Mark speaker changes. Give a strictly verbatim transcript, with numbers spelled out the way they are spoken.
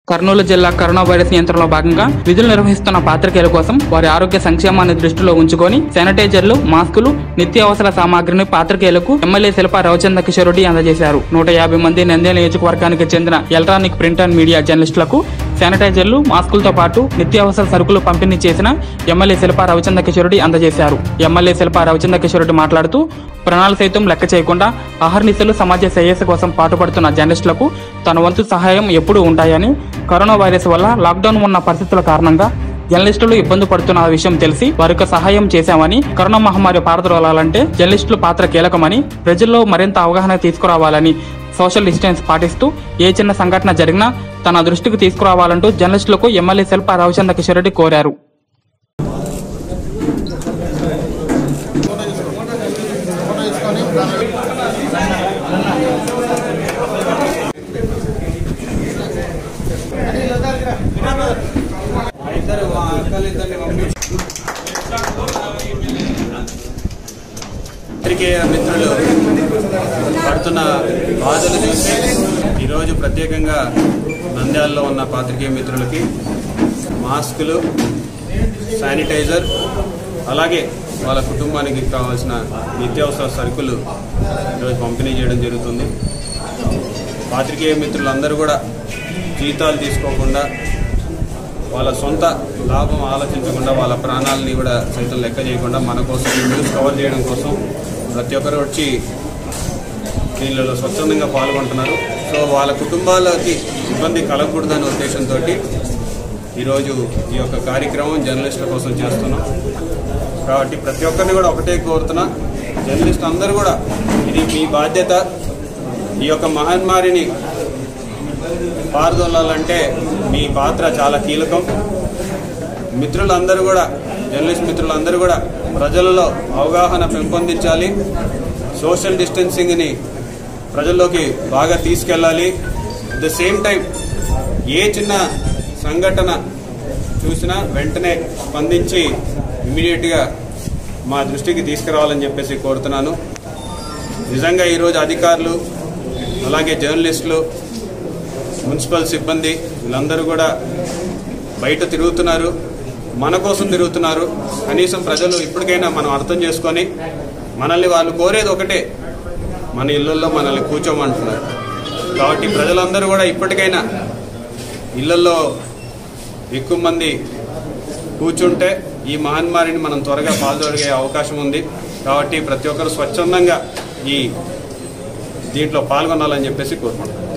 Speaker 1: కర్నూలు జిల్లా corona virus నియంత్రణలో భాగంగా విధులు నిర్వహిస్తున్న పాత్రికేయుల కోసం వారి ఆరోగ్య సంక్షేమాన్ని దృష్టిలో ఉంచుకొని శానిటైజర్లు, మాస్కులు, నిత్యావసర సామాగ్రిని పాత్రికేయులకు ఎమ్మెల్యే శిల్పా రవిచంద్ర కిషోర్ రెడ్డి అందజేశారు. నూట యాభై మంది నంద్యాల నియోజకవర్గానికి చెందిన ఎలక్ట్రానిక్, ప్రింట్ అండ్ మీడియా జర్నలిస్టులకు శానిటైజర్లు, మాస్కులతో పాటు నిత్యావసర సరుకులు పంపిణీ చేసిన ఎమ్మెల్యే శిల్పా రవిచంద్ర కిషోర్ రెడ్డి అందజేశారు. ఎమ్మెల్యే శిల్పా రవిచంద్ర కిషోర్ రెడ్డి మాట్లాడుతూ ప్రాణాలు సైతం లెక్క చేయకుండా అహర్నిశలు సమాజ శ్రేయస్సు కోసం పాటుపడుతున్న జర్నలిస్టులకు తన వంతు సహాయం ఎప్పుడూ ఉంటాయని, కరోనా వైరస్ వల్ల లాక్డౌన్ ఉన్న పరిస్థితుల కారణంగా జర్నలిస్టులు ఇబ్బంది పడుతున్న విషయం తెలిసి వారికి సహాయం చేశామని, కరోనా మహమ్మారి పారద్రోలాలంటే జర్నలిస్టుల పాత్ర కీలకమని, ప్రజల్లో మరింత అవగాహన తీసుకురావాలని, సోషల్ డిస్టెన్స్ పాటిస్తూ ఏ చిన్న సంఘటన జరిగినా తన దృష్టికి తీసుకురావాలంటూ జర్నలిస్టులకు ఎమ్మెల్యే శిల్పా రవిచంద్ర కిషోర్ రెడ్డి కోరారు.
Speaker 2: పత్రికేయ మిత్రులు పడుతున్న బాధలు చూస్తే ఈరోజు ప్రత్యేకంగా నంద్యాలలో ఉన్న పాత్రికేయ మిత్రులకి మాస్కులు, శానిటైజర్, అలాగే వాళ్ళ కుటుంబానికి కావాల్సిన నిత్యావసర సరుకులు ఈరోజు పంపిణీ చేయడం జరుగుతుంది. పాత్రికేయ మిత్రులందరూ కూడా జీతాలు తీసుకోకుండా, వాళ్ళ సొంత లాభం ఆలోచించకుండా, వాళ్ళ ప్రాణాలని కూడా సైతం లెక్క చేయకుండా మన కోసం న్యూస్ కవర్ చేయడం కోసం ప్రతి ఒక్కరు వచ్చి దీనిలో స్వచ్ఛందంగా పాల్గొంటున్నారు. సో వాళ్ళ కుటుంబాలకి ఇబ్బంది కలగకూడదనే ఉద్దేశంతో ఈరోజు ఈ యొక్క కార్యక్రమం జర్నలిస్టుల కోసం చేస్తున్నాం. కాబట్టి ప్రతి ఒక్కరిని కూడా ఒకటే కోరుతున్నా, జర్నలిస్ట్ అందరూ కూడా ఇది మీ బాధ్యత. ఈ యొక్క మహమ్మారిని పారదోలాలంటే మీ పాత్ర చాలా కీలకం. మిత్రులందరూ కూడా, జర్నలిస్ట్ మిత్రులందరూ కూడా ప్రజలలో అవగాహన పెంపొందించాలి, సోషల్ డిస్టెన్సింగ్ని ప్రజల్లోకి బాగా తీసుకెళ్ళాలి. అట్ ద సేమ్ టైం ఏ చిన్న సంఘటన చూసినా వెంటనే స్పందించి ఇమీడియట్గా మా దృష్టికి తీసుకురావాలని చెప్పేసి కోరుతున్నాను. నిజంగా ఈరోజు అధికారులు, అలాగే జర్నలిస్టులు, మున్సిపల్ సిబ్బంది వీళ్ళందరూ కూడా బయట తిరుగుతున్నారు, మన కోసం తిరుగుతున్నారు. కనీసం ప్రజలు ఇప్పటికైనా మనం అర్థం చేసుకొని, మనల్ని వాళ్ళు కోరేది ఒకటే, మన ఇళ్లల్లో మనల్ని కూర్చోమంటున్నారు. కాబట్టి ప్రజలందరూ కూడా ఇప్పటికైనా ఇళ్లల్లో ఎక్కువ మంది కూర్చుంటే ఈ మహమ్మారిని మనం త్వరగా పాల్గొనే అవకాశం ఉంది. కాబట్టి ప్రతి ఒక్కరు స్వచ్ఛందంగా ఈ దీంట్లో పాల్గొనాలని చెప్పేసి కోరుకుంటున్నాం.